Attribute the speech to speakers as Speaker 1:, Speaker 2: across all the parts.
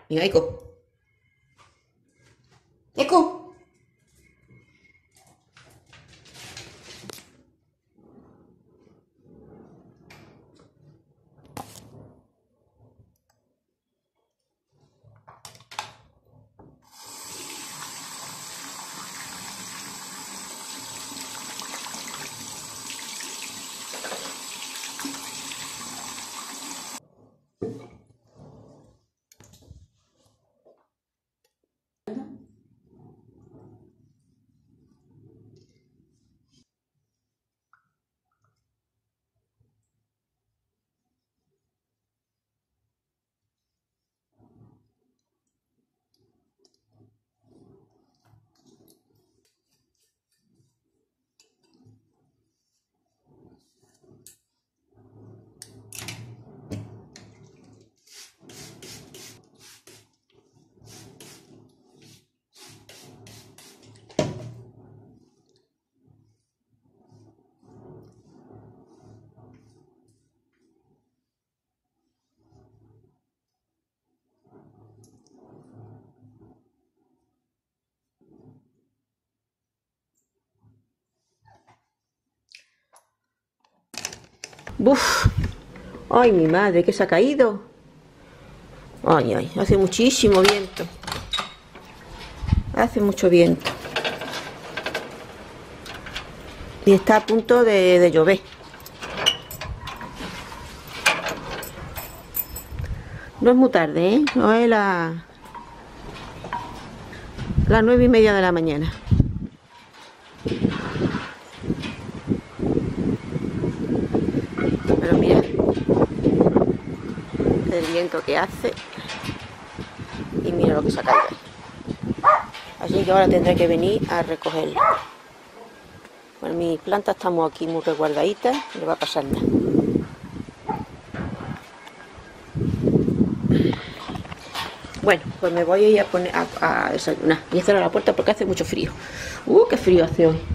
Speaker 1: Mira, Eco. Eco. Buf. Ay, mi madre, que se ha caído. Ay, ay, hace muchísimo viento. Hace mucho viento. Y está a punto de llover. No es muy tarde, ¿eh? No es las 9:30 de la mañana. Pero mira el viento que hace. Y mira lo que se ha caído. Así que ahora tendré que venir a recogerlo. Bueno, mis plantas estamos aquí muy resguardaditas, no le va a pasar nada. Bueno, pues me voy a ir a poner a desayunar. Y cerrar la puerta porque hace mucho frío. Qué frío hace hoy.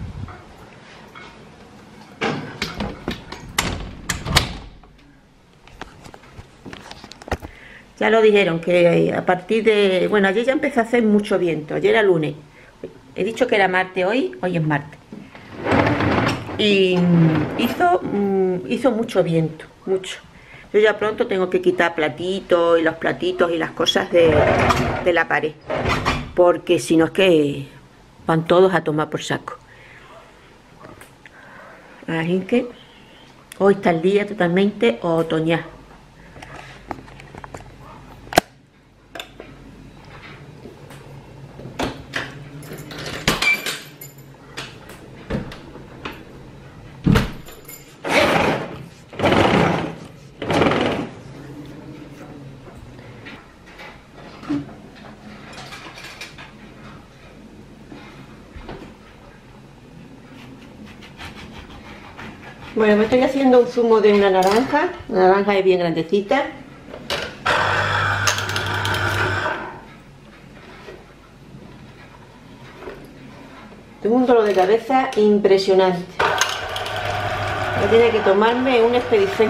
Speaker 1: Ya lo dijeron que a partir de... Bueno, ayer ya empezó a hacer mucho viento. Ayer era lunes. He dicho que era martes hoy es martes. Y hizo mucho viento, mucho. Yo ya pronto tengo que quitar platitos y los platitos y las cosas de la pared. Porque si no es que van todos a tomar por saco. Así que hoy está el día totalmente otoñal. Bueno, me estoy haciendo un zumo de una naranja. La naranja es bien grandecita. Tengo un dolor de cabeza impresionante. Yo tenía que tomarme un Expedifen.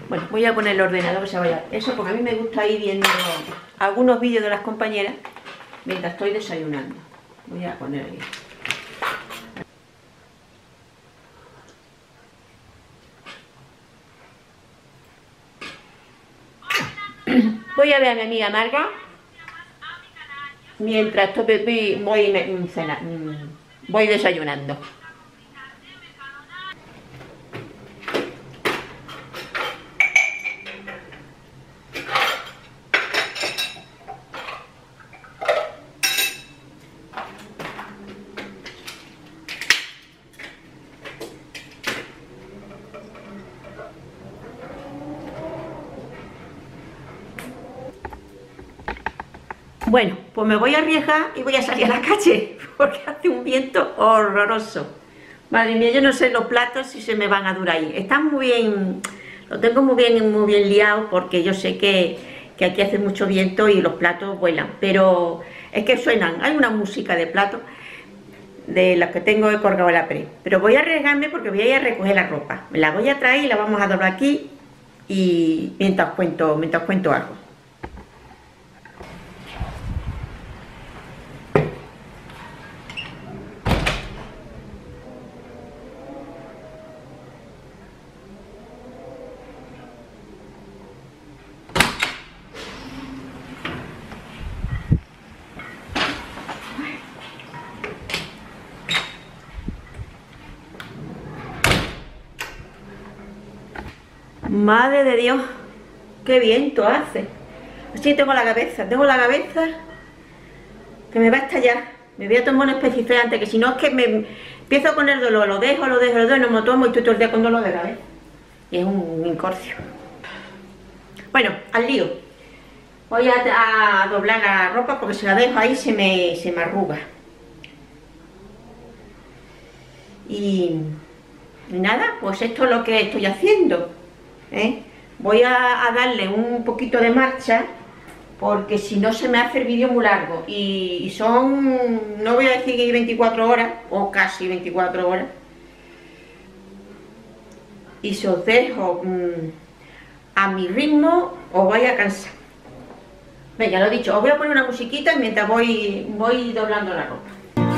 Speaker 1: Bueno, voy a poner el ordenador que se vaya. Eso porque a mí me gusta ir viendo algunos vídeos de las compañeras mientras estoy desayunando. Voy a poner ahí. Voy a ver a mi amiga Marga mientras voy desayunando. Bueno, pues me voy a arriesgar y voy a salir a la calle, porque hace un viento horroroso. Madre mía, yo no sé los platos si se me van a durar ahí. Están muy bien, lo tengo muy bien liado, porque yo sé que aquí hace mucho viento y los platos vuelan. Pero es que suenan, hay una música de platos de las que tengo colgado en la pared. Pero voy a arriesgarme porque voy a ir a recoger la ropa. Me la voy a traer y la vamos a doblar aquí y mientras cuento algo. Madre de Dios, qué viento hace. Así tengo la cabeza que me va a estallar. Me voy a tomar un especificante, que si no es que me empiezo con el dolor, lo dejo, no me tomo y estoy todo el día con dolor de cabeza. Y es un incorcio. Bueno, al lío. Voy a doblar la ropa porque si la dejo ahí se me arruga. Y nada, pues esto es lo que estoy haciendo. Voy a darle un poquito de marcha porque si no se me hace el vídeo muy largo y son, no voy a decir que 24 horas o casi 24 horas, y si os dejo a mi ritmo os vais a cansar. Venga, lo dicho, os voy a poner una musiquita mientras voy doblando la ropa.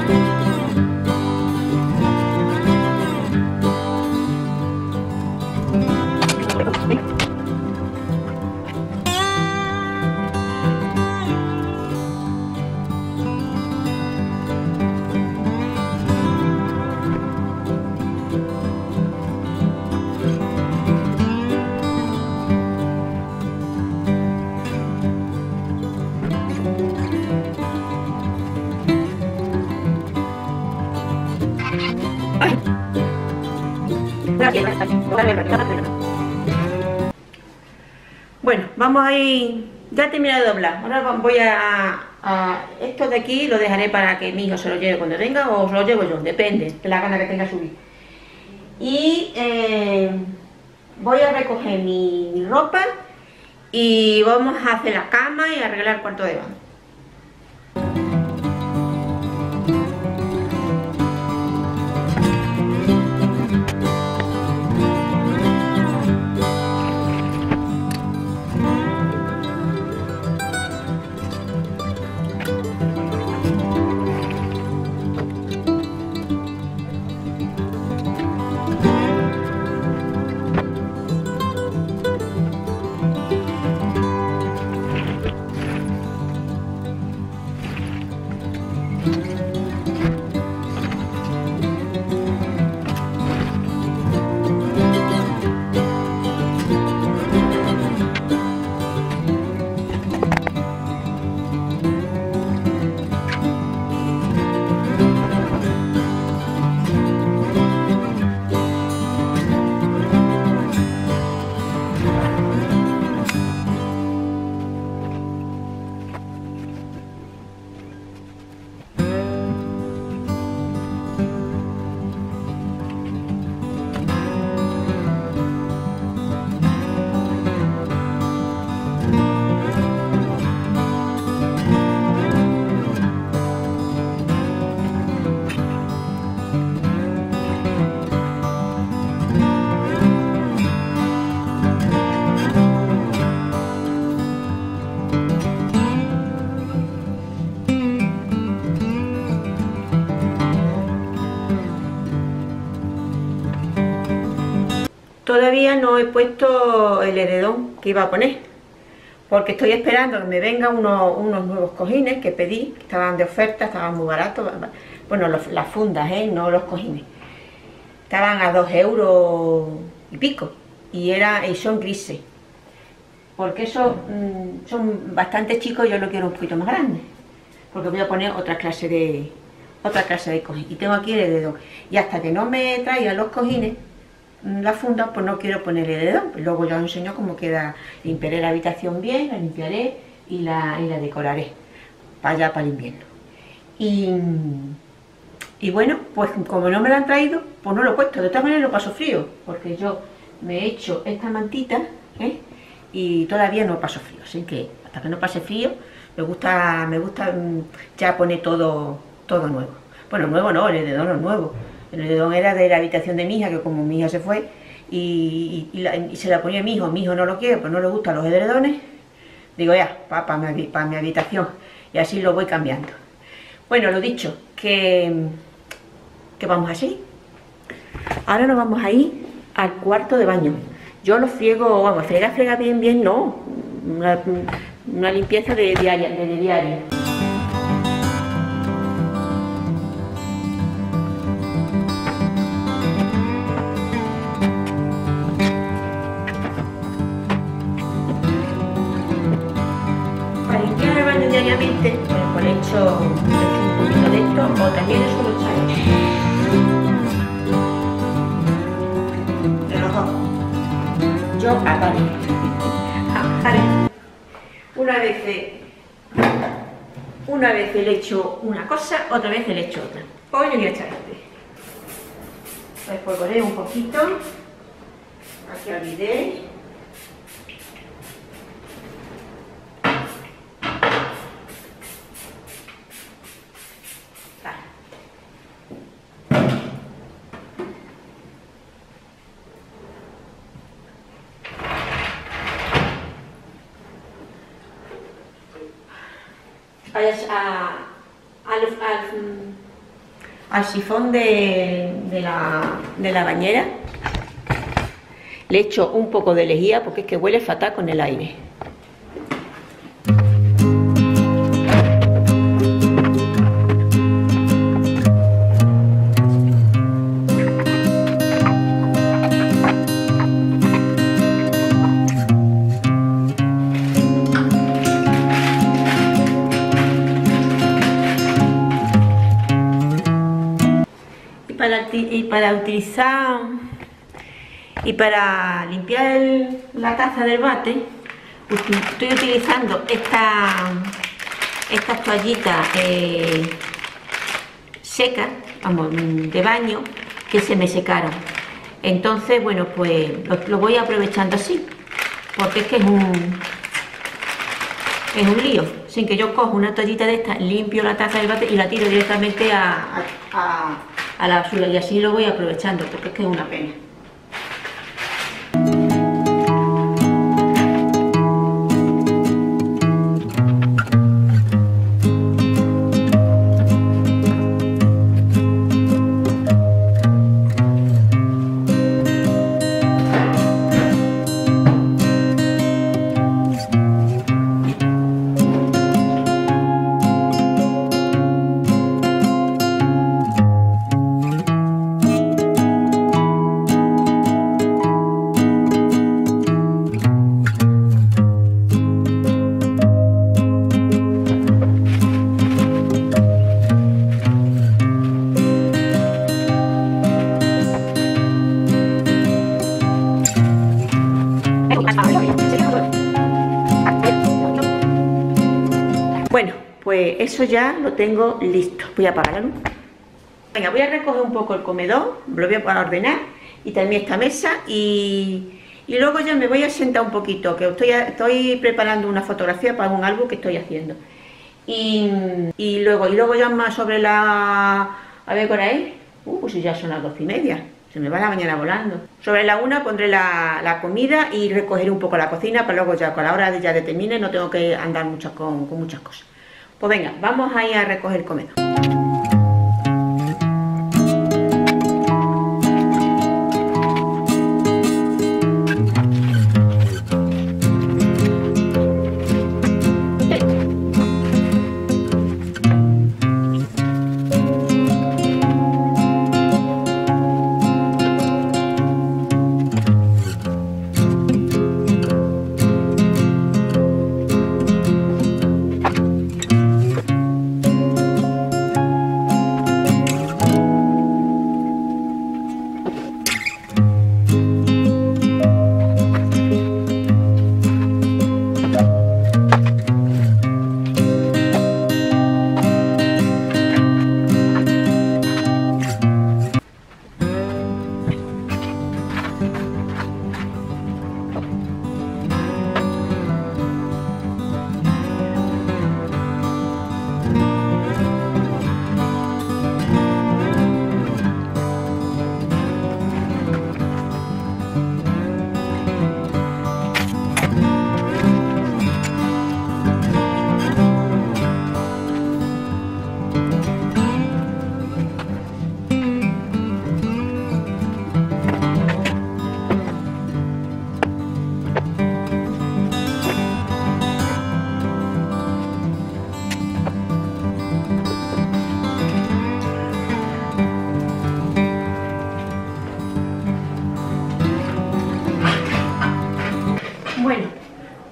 Speaker 1: Bueno, vamos a ir, ya he terminado de doblar. Ahora voy a esto de aquí lo dejaré para que mi hijo se lo lleve cuando venga o se lo llevo yo, depende de la gana que tenga subir. Y voy a recoger mi ropa y vamos a hacer la cama y arreglar el cuarto de baño. todavía no he puesto el edredón que iba a poner, porque estoy esperando que me vengan unos nuevos cojines que pedí, que estaban de oferta, estaban muy baratos. Bueno, las fundas, no los cojines. Estaban a 2 € y pico, y son grises. Porque esos son bastante chicos, yo lo quiero un poquito más grande, porque voy a poner otra clase de cojín. Y tengo aquí el edredón. Y hasta que no me traigan los cojines, la funda, pues no quiero poner el edredón. Luego ya os enseño cómo queda. Limpiaré la habitación bien, la limpiaré y la decoraré para allá, para el invierno. Y bueno, pues como no me lo han traído, pues no lo he puesto. De todas maneras lo paso frío, porque yo me he hecho esta mantita, y todavía no paso frío. Así que hasta que no pase frío, me gusta ya poner todo nuevo. Bueno, nuevo no, el edredón no es nuevo. El edredón era de la habitación de mi hija, que como mi hija se fue y se la ponía a mi hijo no lo quiere, pues no le gustan los edredones. Digo, ya, para mi habitación, y así lo voy cambiando. Bueno, lo dicho, que vamos así. Ahora nos vamos a ir al cuarto de baño. Yo lo friego, vamos, frega bien, no. Una limpieza de diaria. Para limpiar el baño diariamente, pues he hecho un poquito de esto, o también eso lo echáis. De los dos. Yo agarré. Una vez le echo una cosa, otra vez le echo otra. Hoy le voy a echar este. Lo espolvoreo un poquito. Aquí olvidé. Al sifón de la bañera le echo un poco de lejía, porque es que huele fatal con el aire. Y para limpiar la taza del bate, estoy utilizando estas toallitas secas, vamos, de baño, que se me secaron. Entonces, bueno, pues lo voy aprovechando así, porque es que es un lío. Sin que yo cojo una toallita de esta, limpio la taza del bate y la tiro directamente a la basura, y así lo voy aprovechando, porque es que es una pena. Bueno, pues eso ya lo tengo listo. Voy a apagar la luz. Venga, voy a recoger un poco el comedor, lo voy a ordenar, y también esta mesa, y luego ya me voy a sentar un poquito, que estoy preparando una fotografía para un álbum que estoy haciendo. Y luego ya más sobre a ver por ahí, pues ya son las 12:30. Se me va la mañana volando. Sobre la 1 pondré la comida y recogeré un poco la cocina, para luego ya con la hora de termine no tengo que andar con muchas cosas. Pues venga, vamos a ir a recoger el comedor.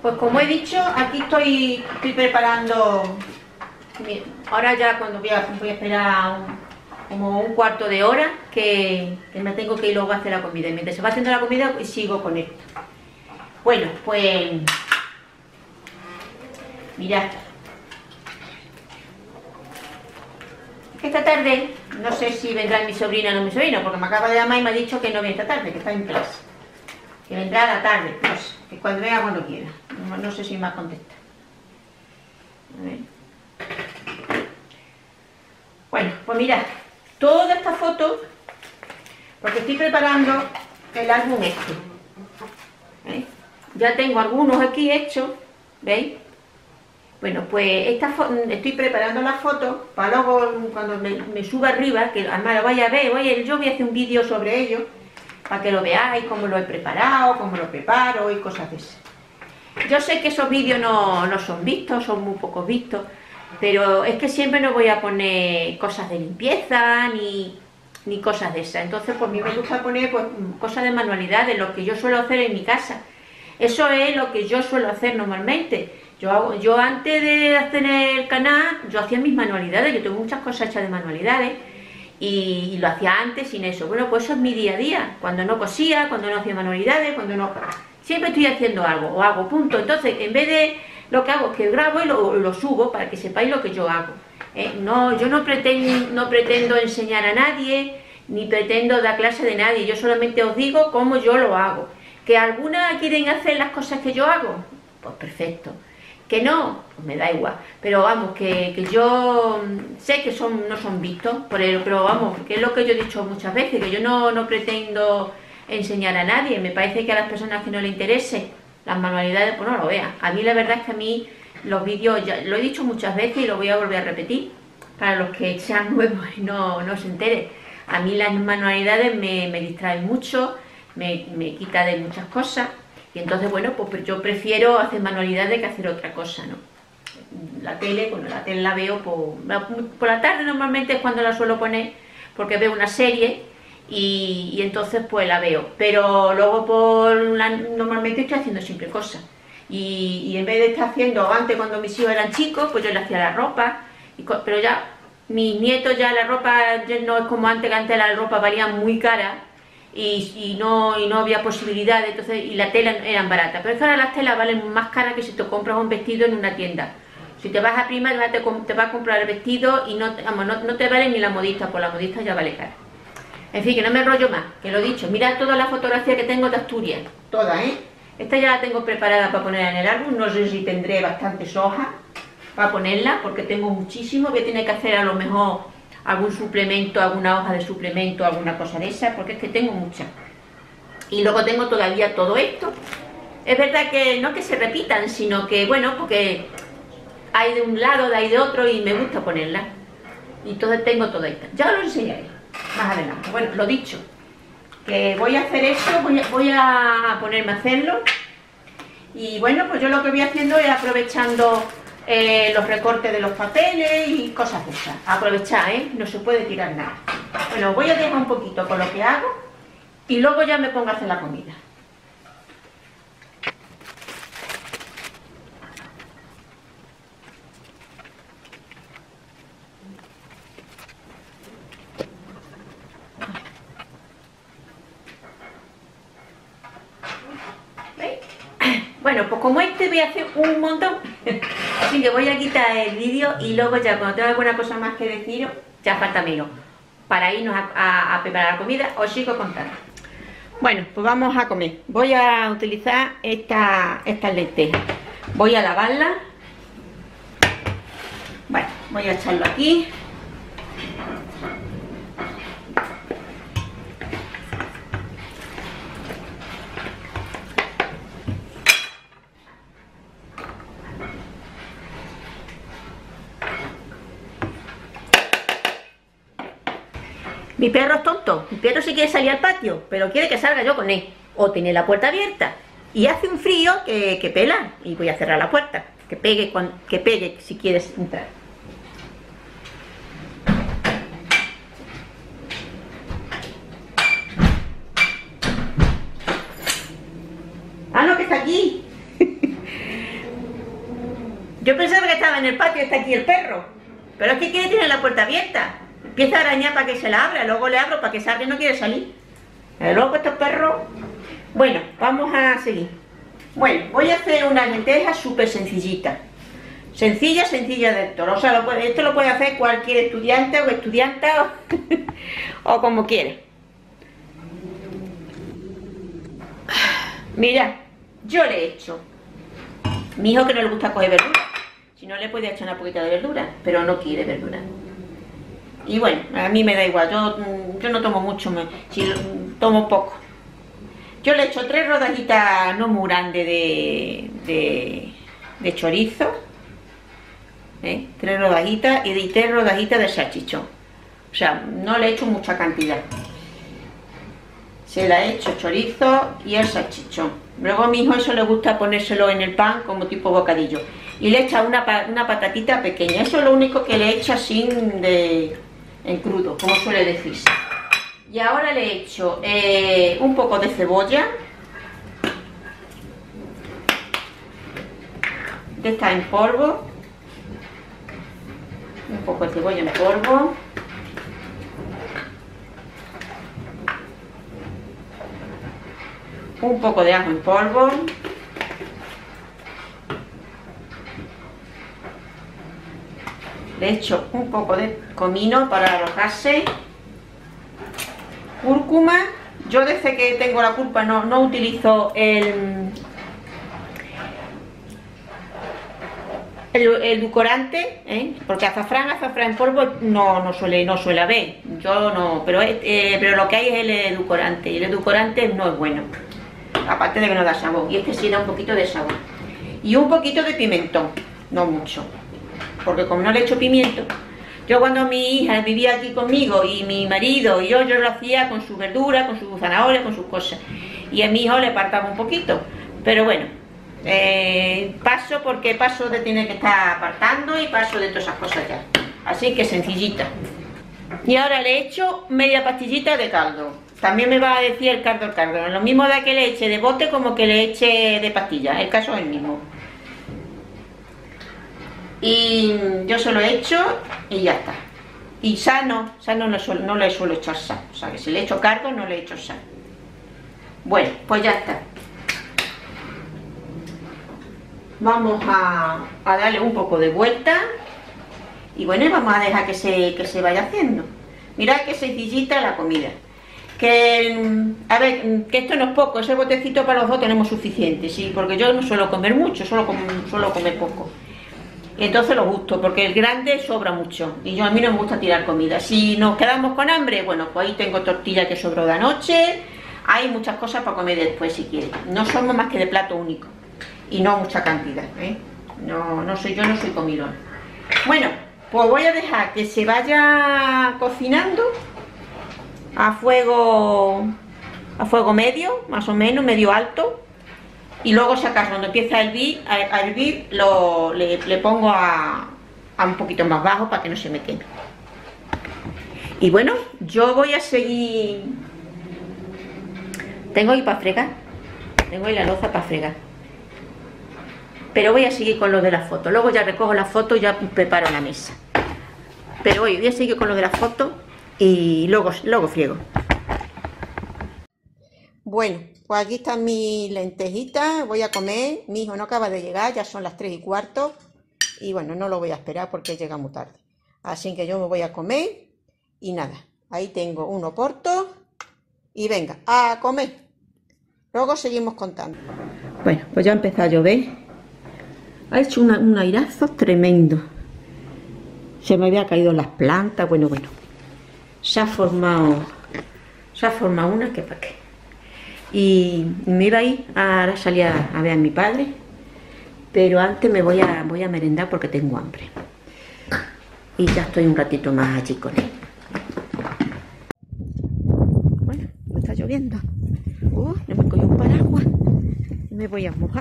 Speaker 1: Pues como he dicho, aquí estoy preparando. Ahora ya cuando voy a esperar como un cuarto de hora que me tengo que ir luego a hacer la comida. Y mientras se va haciendo la comida, pues sigo con esto. Bueno, pues mirad. Esta tarde, no sé si vendrá mi sobrina o no mi sobrino, porque me acaba de llamar y me ha dicho que no viene esta tarde, que está en clase. Que vendrá a la tarde, no sé, que cuando venga cuando quiera. No sé si me contesta. A ver. Bueno, pues mirad, toda esta foto, porque estoy preparando el álbum este. ¿Veis? Ya tengo algunos aquí hechos, ¿veis? Bueno, pues estoy preparando las fotos para luego cuando me suba arriba, que además lo vaya a ver, yo voy a hacer un vídeo sobre ello, para que lo veáis, cómo lo he preparado, cómo lo preparo y cosas de esas. Yo sé que esos vídeos no son vistos, son muy pocos vistos, pero es que siempre no voy a poner cosas de limpieza ni cosas de esas. Entonces, pues a mí me gusta poner pues, cosas de manualidades, lo que yo suelo hacer en mi casa. Eso es lo que yo suelo hacer normalmente. Yo antes de hacer el canal, yo hacía mis manualidades, yo tengo muchas cosas hechas de manualidades y lo hacía antes sin eso. Bueno, pues eso es mi día a día, cuando no cosía, cuando no hacía manualidades, cuando no... Siempre estoy haciendo algo, o hago, punto. Entonces, en vez de lo que hago es que grabo y lo subo para que sepáis lo que yo hago. Yo no pretendo enseñar a nadie, ni pretendo dar clase de nadie, yo solamente os digo cómo yo lo hago. ¿Que algunas quieren hacer las cosas que yo hago? Pues perfecto. Que no, pues me da igual, pero vamos, que yo sé que no son vistos, pero vamos, que es lo que yo he dicho muchas veces, que yo no pretendo enseñar a nadie, me parece que a las personas que no les interese las manualidades, pues no lo vean. A mí la verdad es que a mí los vídeos, ya lo he dicho muchas veces y lo voy a volver a repetir, para los que sean nuevos y no se enteren. A mí las manualidades me distraen mucho, me quita de muchas cosas. Y entonces, bueno, pues yo prefiero hacer manualidades que hacer otra cosa, ¿no? La tele, bueno, la tele la veo por la tarde normalmente es cuando la suelo poner, porque veo una serie y entonces pues la veo. Pero luego normalmente estoy haciendo siempre cosas. Y en vez de estar haciendo, antes cuando mis hijos eran chicos, pues yo le hacía la ropa, pero ya mis nietos ya la ropa ya no es como antes, que antes la ropa valía muy cara. Y no había posibilidad, entonces, y la tela eran baratas, pero es que ahora las telas valen más caras que si te compras un vestido en una tienda. Si te vas a Primark te vas a comprar el vestido y no te vale ni la modista, pues la modista ya vale cara. En fin, que no me enrollo más, que lo he dicho. Mirad toda la fotografía que tengo de Asturias, toda, esta ya la tengo preparada para poner en el álbum, no sé si tendré bastantes hojas para ponerla, porque tengo muchísimo, voy a tener que hacer a lo mejor algún suplemento, alguna hoja de suplemento, alguna cosa de esa, porque es que tengo muchas. Y luego tengo todavía todo esto. Es verdad que no que se repitan, sino que, bueno, porque hay de un lado, hay de otro y me gusta ponerlas. Y entonces tengo todo esto. Ya os lo enseñaré más adelante. Bueno, lo dicho, que voy a hacer esto, voy a ponerme a hacerlo. Y bueno, pues yo lo que voy haciendo es aprovechando los recortes de los papeles y cosas de esas. Aprovechar, no se puede tirar nada. Bueno, voy a dejar un poquito con lo que hago y luego ya me pongo a hacer la comida. ¿Veis? Bueno, pues como este voy a hacer un montón, así que voy a quitar el vídeo y luego ya cuando tenga alguna cosa más que deciros, ya falta menos. Para irnos a preparar la comida, os sigo contando. Bueno, pues vamos a comer. Voy a utilizar estas lentejas. Voy a lavarlas. Bueno, voy a echarlo aquí. Mi perro es tonto, mi perro sí quiere salir al patio, pero quiere que salga yo con él. O tiene la puerta abierta y hace un frío que pela, y voy a cerrar la puerta, que pegue si quieres entrar. Ah, no, que está aquí. estaba en el patio, está aquí el perro. Pero es que quiere tener la puerta abierta. Empieza a arañar para que se la abra, luego le abro para que salga y no quiere salir. Luego estos perros... Bueno, vamos a seguir. Bueno, voy a hacer unas lentejas súper sencillitas. Sencilla de esto. O sea, esto lo puede hacer cualquier estudiante o estudianta o como quiera. Mira, yo le he hecho. Mi hijo que no le gusta coger verdura. Si no le puede echar una poquita de verdura, pero no quiere verdura. Y bueno, a mí me da igual. Yo no tomo mucho, tomo poco. Yo le he hecho 3 rodajitas no muy grandes de chorizo. 3 rodajitas y 3 rodajitas de salchichón. O sea, no le he hecho mucha cantidad. Se la he hecho chorizo y el salchichón. Luego a mi hijo eso le gusta ponérselo en el pan como tipo bocadillo. Y le echa una patatita pequeña. Eso es lo único que le he hecho así en crudo, como suele decirse. Y ahora le he hecho un poco de cebolla. De esta en polvo. Un poco de cebolla en polvo. Un poco de ajo en polvo. Le echo un poco de comino para arrojarse. Cúrcuma. Yo desde que tengo la culpa no utilizo el edulcorante, porque azafrán en polvo no suele haber. Yo no, pero lo que hay es el edulcorante y el edulcorante no es bueno, aparte de que no da sabor, y este sí da un poquito de sabor. Y un poquito de pimentón, no mucho, porque como no le echo pimiento. Yo cuando mi hija vivía aquí conmigo y mi marido y yo lo hacía con su verdura, con sus zanahorias, con sus cosas, y a mi hijo le apartaba un poquito, pero bueno, paso porque paso de tener que estar apartando y paso de todas esas cosas ya, así que sencillita. Y ahora le echo media pastillita de caldo. También me va a decir el caldo, lo mismo da que le eche de bote como que le eche de pastilla, el caso es el mismo. Y yo se lo he hecho y ya está. Y sal no le suelo echar sal, o sea que si le echo cardo no le echo sal. Bueno, pues ya está. Vamos a darle un poco de vuelta y bueno, vamos a dejar que se vaya haciendo. Mirad qué sencillita la comida. A ver, que esto no es poco, ese botecito para los dos tenemos suficiente, sí, porque yo no suelo comer mucho, suelo comer poco. Entonces lo gusto, porque el grande sobra mucho y a mí no me gusta tirar comida. Si nos quedamos con hambre, bueno, pues ahí tengo tortilla que sobró de anoche, hay muchas cosas para comer después si quieres. No somos más que de plato único y no mucha cantidad, yo no soy comilona. Bueno, pues voy a dejar que se vaya cocinando a fuego medio, más o menos, medio alto. Y luego, si acaso, cuando empieza a hervir, le pongo a un poquito más bajo para que no se me queme. Y bueno, yo voy a seguir. Tengo ahí para fregar. Tengo ahí la loza para fregar. Pero voy a seguir con lo de la foto. Luego ya recojo la foto y ya preparo la mesa. Pero hoy voy a seguir con lo de la foto y luego friego. Bueno, pues aquí están mis lentejitas, voy a comer. Mi hijo no acaba de llegar, ya son las 3:15 y bueno, no lo voy a esperar porque llega muy tarde. Así que yo me voy a comer y nada, ahí tengo un oporto y venga, a comer. Luego seguimos contando. Bueno, pues ya empezó a llover. Ha hecho un airazo tremendo. Se me había caído las plantas, bueno. Se ha formado una que para qué. Y me iba a ir, ahora salí a ver a mi padre, pero antes me voy a merendar porque tengo hambre. Y ya estoy un ratito más allí con él. Bueno, me está lloviendo. No me cogió un paraguas. Me voy a mojar.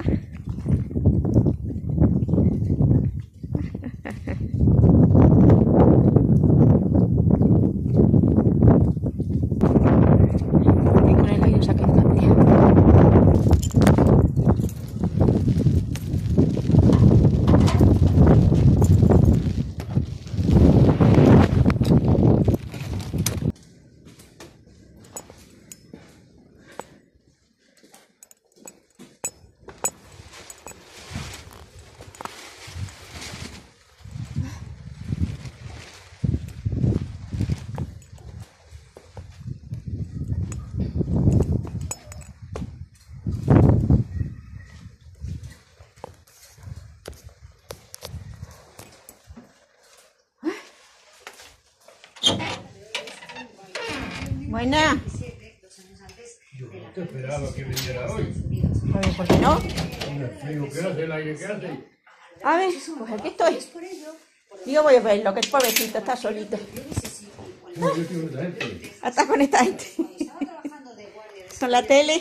Speaker 1: Buena.
Speaker 2: Yo no te esperaba que viniera hoy.
Speaker 1: A ver, ¿por qué no?
Speaker 2: Con el frío que hace, el aire que hace.
Speaker 1: A ver, pues aquí estoy. Yo voy a verlo, que el pobrecito está solito.
Speaker 2: No, yo estoy con esta gente.
Speaker 1: Está con esta gente. Con la tele.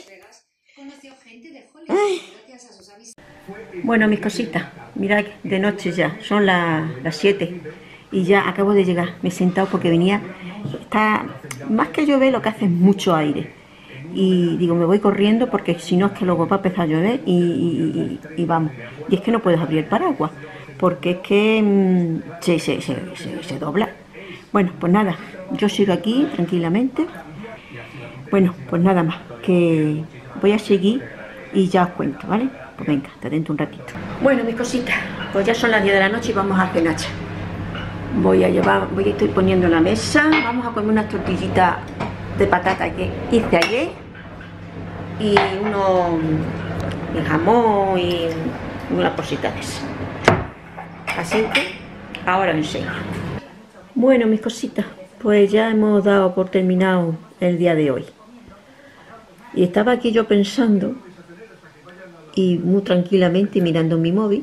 Speaker 1: Ay. Bueno, mis cositas, mirad, de noche ya, son las 7 y ya acabo de llegar. Me he sentado porque venía, está más que llover, lo que hace es mucho aire. Y digo, me voy corriendo porque si no es que luego va a empezar a llover y vamos. Y es que no puedes abrir el paraguas porque es que se dobla. Bueno, pues nada, yo sigo aquí tranquilamente. Bueno, pues nada más, que voy a seguir y ya os cuento, ¿vale? Pues venga, hasta dentro un ratito. Bueno, mis cositas, pues ya son las 10 de la noche y vamos a cenar. Estoy poniendo la mesa, vamos a comer unas tortillitas de patata que hice ayer y de jamón y unas cositas de esas. Así que ahora os enseño. Bueno, mis cositas, pues ya hemos dado por terminado el día de hoy. Y estaba aquí yo pensando y muy tranquilamente mirando mi móvil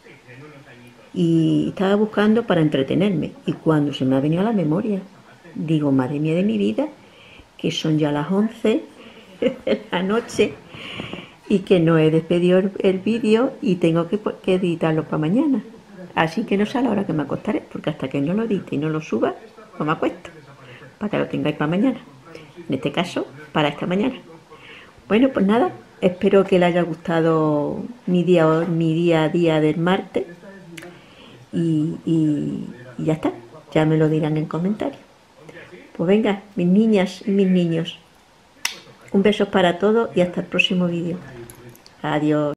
Speaker 1: y estaba buscando para entretenerme. Y cuando se me ha venido a la memoria, digo, madre mía de mi vida, que son ya las 11 de la noche y que no he despedido el vídeo y tengo que editarlo para mañana. Así que no sé a la hora que me acostaré, porque hasta que no lo edite y no lo suba, no me acuesto, para que lo tengáis para mañana. En este caso, para esta mañana. Bueno, pues nada, espero que les haya gustado mi día a día del martes y ya está, ya me lo dirán en comentarios. Pues venga, mis niñas y mis niños, un beso para todos y hasta el próximo vídeo. Adiós.